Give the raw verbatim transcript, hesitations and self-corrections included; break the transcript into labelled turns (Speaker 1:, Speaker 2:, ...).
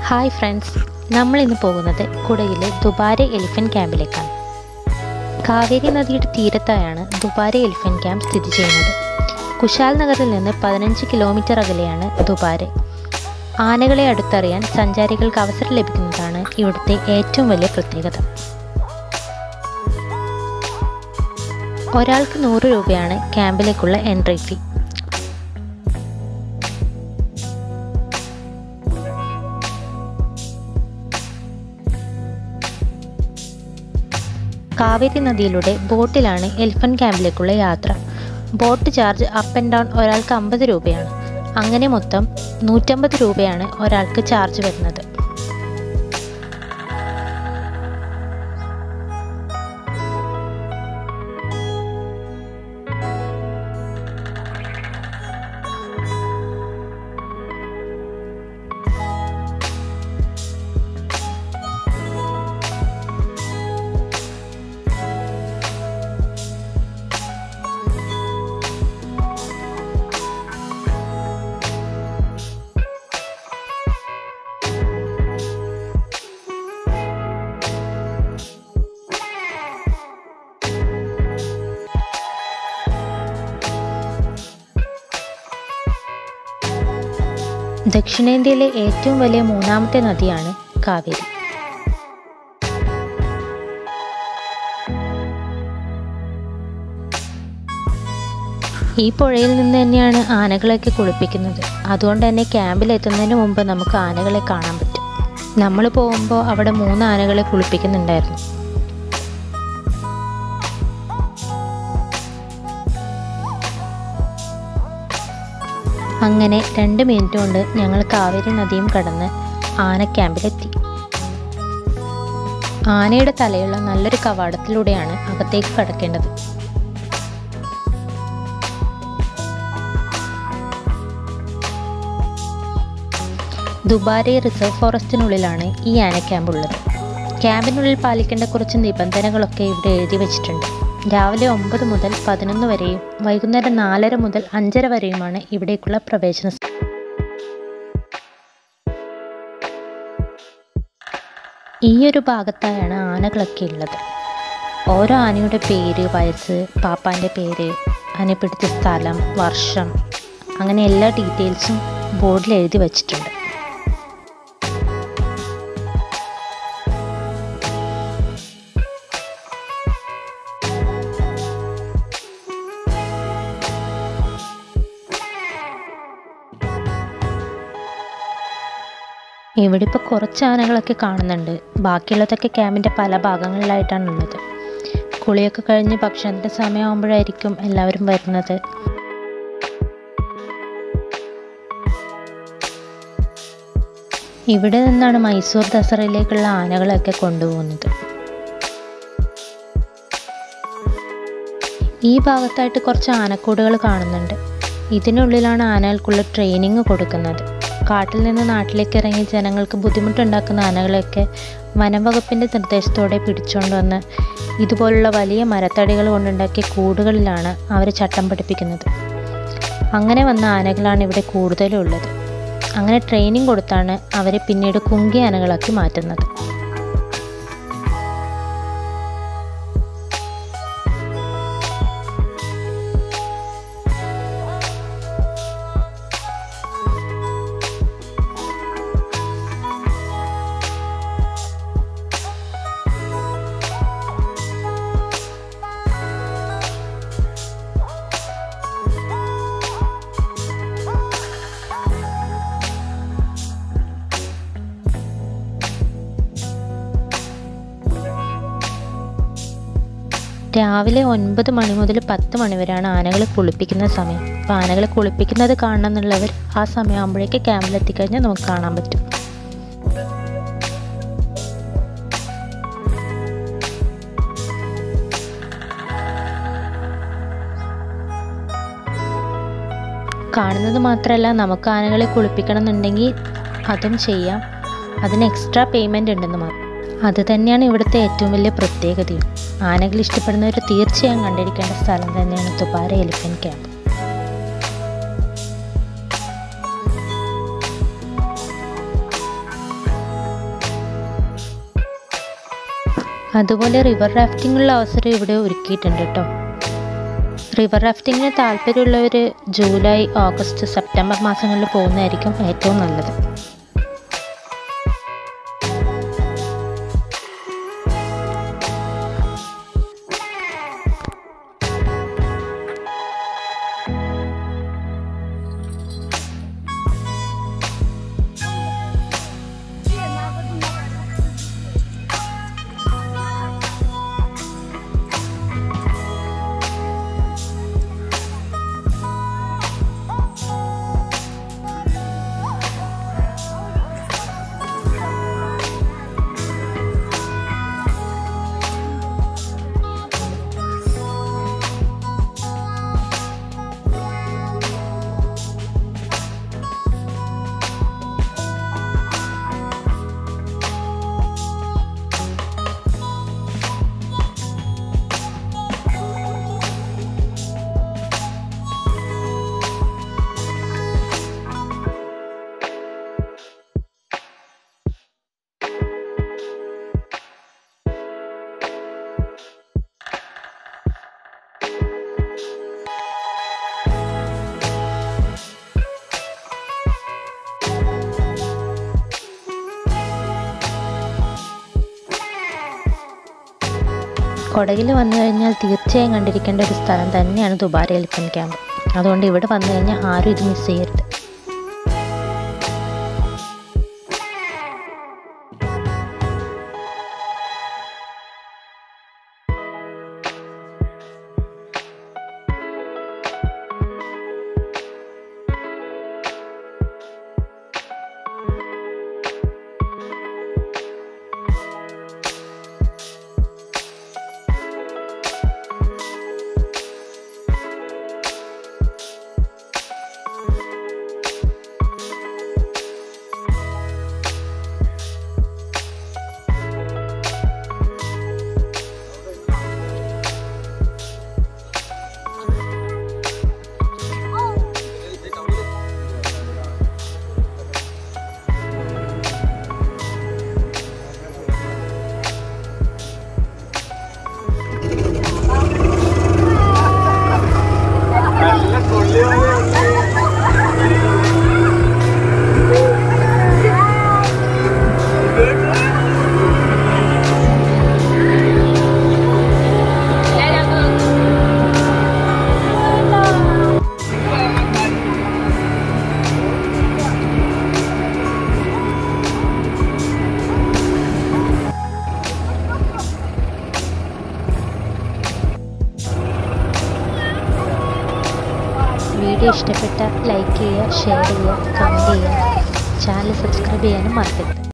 Speaker 1: Hi friends, നമ്മൾ ഇന്ന് പോകുന്നത് കുടയിലെ ദുബാരെ എലിഫന്റ് ക്യാമ്പിലേക്കാണ്. കാവേരി നദിയുടെ തീരത്തായാണ് ദുബാരെ എലിഫന്റ് ക്യാമ്പ് സ്ഥിതി ചെയ്യുന്നത്. കുശാൽനഗറിൽ നിന്ന് പതിനഞ്ച് കിലോമീറ്റർ അകലെയാണ് ദുബാരെ. ആനകളെ അടുത്തറിയാൻ സഞ്ചാരികൾക്ക് അവസരം ലഭിക്കുന്നതാണ് ഇവിടുത്തെ ഏറ്റവും വലിയ പ്രത്യേകത. ഒരാൾക്ക് നൂറ് രൂപയാണ് ക്യാമ്പിലേക്കുള്ള എൻട്രി ഫീ. കാവേരി നദിയിലൂടെ ബോട്ടിലാണ് എലിഫന്റ് ക്യാമ്പിലേക്കുള്ള യാത്ര. Boat charge up and down ഒരാൾക്ക് അമ്പത് രൂപയാണ്. അങ്ങനെ മൊത്തം നൂറ്റമ്പത് രൂപയാണ് ഒരാൾക്ക് ചാർജ് വരുന്നത്. ദക്ഷിണേന്ത്യയിലെ ഏറ്റവും വലിയ മൂന്നാമത്തെ നദിയാണ് കാവേരി. ഈ പുഴയിൽ നിന്ന് തന്നെയാണ് ആനകളെയൊക്കെ കുളിപ്പിക്കുന്നത്. അതുകൊണ്ട് തന്നെ ക്യാമ്പിൽ എത്തുന്നതിന് മുമ്പ് നമുക്ക് ആനകളെ കാണാൻ പറ്റും. നമ്മൾ പോകുമ്പോൾ അവിടെ മൂന്ന് ആനകളെ കുളിപ്പിക്കുന്നുണ്ടായിരുന്നു. അങ്ങനെ രണ്ട് മിനിറ്റ് കൊണ്ട് ഞങ്ങൾ കാവേരി നദിയും കടന്ന് ആന ക്യാമ്പിലെത്തി. ആനയുടെ തലയുള്ള നല്ലൊരു കവാടത്തിലൂടെയാണ് അകത്തേക്ക് കടക്കേണ്ടത്. ദുബാരെ റിസർവ് ഫോറസ്റ്റിനുള്ളിലാണ് ഈ ആന ക്യാമ്പ് ഉള്ളത്. ക്യാമ്പിനുള്ളിൽ പാലിക്കേണ്ട കുറച്ച് നിബന്ധനകളൊക്കെ ഇവിടെ എഴുതി വച്ചിട്ടുണ്ട്. രാവിലെ ഒമ്പത് മുതൽ പതിനൊന്ന് വരെയും വൈകുന്നേരം നാലര മുതൽ അഞ്ചര വരെയുമാണ് ഇവിടേക്കുള്ള പ്രവേശന. ഈ ഒരു ഭാഗത്തായാണ് ആനകളൊക്കെ ഉള്ളത്. ഓരോ ആനയുടെ പേര്, വയസ്സ്, പാപ്പാൻ്റെ പേര്, ആന പിടിച്ച സ്ഥലം, വർഷം, അങ്ങനെ എല്ലാ ഡീറ്റെയിൽസും ബോർഡിൽ എഴുതി വച്ചിട്ടുണ്ട്. ഇവിടെ ഇപ്പോൾ കുറച്ച് ആനകളൊക്കെ കാണുന്നുണ്ട്. ബാക്കിയുള്ളതൊക്കെ ക്യാമ്പിൻ്റെ പല ഭാഗങ്ങളിലായിട്ടാണ് ഉള്ളത്. കുളിയൊക്കെ കഴിഞ്ഞ് ഭക്ഷണത്തിൻ്റെ സമയമാകുമ്പോഴായിരിക്കും എല്ലാവരും വരുന്നത്. ഇവിടെ നിന്നാണ് മൈസൂർ ദസറയിലേക്കുള്ള ആനകളൊക്കെ കൊണ്ടുപോകുന്നത്. ഈ ഭാഗത്തായിട്ട് കുറച്ച് ആനക്കൂടുകൾ കാണുന്നുണ്ട്. ഇതിനുള്ളിലാണ് ആനകൾക്കുള്ള ട്രെയിനിങ് കൊടുക്കുന്നത്. കാട്ടിൽ നിന്ന് നാട്ടിലേക്ക് ഇറങ്ങി ജനങ്ങൾക്ക് ബുദ്ധിമുട്ടുണ്ടാക്കുന്ന ആനകളെയൊക്കെ വനംവകുപ്പിൻ്റെ നിർദ്ദേശത്തോടെ പിടിച്ചുകൊണ്ട് വന്ന് ഇതുപോലുള്ള വലിയ മരത്തടികൾ കൊണ്ടുണ്ടാക്കിയ കൂടുകളിലാണ് അവർ ചട്ടം പഠിപ്പിക്കുന്നത്. അങ്ങനെ വന്ന ആനകളാണ് ഇവിടെ കൂടുതലും ഉള്ളത്. അങ്ങനെ ട്രെയിനിങ് കൊടുത്താണ് അവരെ പിന്നീട് കുങ്കി ആനകളാക്കി മാറ്റുന്നത്. രാവിലെ ഒൻപത് മണി മുതൽ പത്ത് മണി വരെയാണ് ആനകളെ കുളിപ്പിക്കുന്ന സമയം. അപ്പോൾ ആനകളെ കുളിപ്പിക്കുന്നത് കാണണം എന്നുള്ളവർ ആ സമയമാകുമ്പോഴേക്ക് ക്യാമ്പിലെത്തിക്കഴിഞ്ഞാൽ നമുക്ക് കാണാൻ പറ്റും. കാണുന്നത് മാത്രമല്ല, നമുക്ക് ആനകളെ കുളിപ്പിക്കണം എന്നുണ്ടെങ്കിൽ അതും ചെയ്യാം. അതിന് എക്സ്ട്രാ പേയ്മെൻറ്റ് ഉണ്ടെന്ന് മാത്രം. അത് തന്നെയാണ് ഇവിടുത്തെ ഏറ്റവും വലിയ പ്രത്യേകതയും. ആനകൾ ഇഷ്ടപ്പെടുന്നവർ തീർച്ചയായും കണ്ടിരിക്കേണ്ട സ്ഥലം തന്നെയാണ് ദുബാരെ എലിഫന്റ് ക്യാമ്പ്. അതുപോലെ റിവർ റാഫ്റ്റിങ്ങിനുള്ള അവസരം ഇവിടെ ഒരുക്കിയിട്ടുണ്ട് കേട്ടോ. റിവർ റാഫ്റ്റിങ്ങിന് താല്പര്യമുള്ളവർ ജൂലൈ, ഓഗസ്റ്റ്, സെപ്റ്റംബർ മാസങ്ങളിൽ പോകുന്നതായിരിക്കും ഏറ്റവും നല്ലത്. കൊടകിൽ വന്നു കഴിഞ്ഞാൽ തീർച്ചയായും കണ്ടിരിക്കേണ്ട ഒരു സ്ഥലം തന്നെയാണ് ദുബാരെ എലിഫന്റ് ക്യാമ്പ്. അതുകൊണ്ട് ഇവിടെ വന്നു കഴിഞ്ഞാൽ ആരും ഇത് മിസ് ചെയ്യരുത്. വീഡിയോ ഇഷ്ടപ്പെട്ട ലൈക്ക് ചെയ്യുക, ഷെയർ ചെയ്യുക, കമൻറ്റ് ചെയ്യുക, ചാനൽ സബ്സ്ക്രൈബ് ചെയ്യാനും മറക്കരുത്.